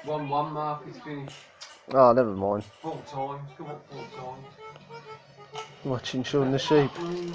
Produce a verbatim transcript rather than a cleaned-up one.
one one mark is finished. Oh, never mind. Full times, come up full times. Watching Shaun the sheep. Mm.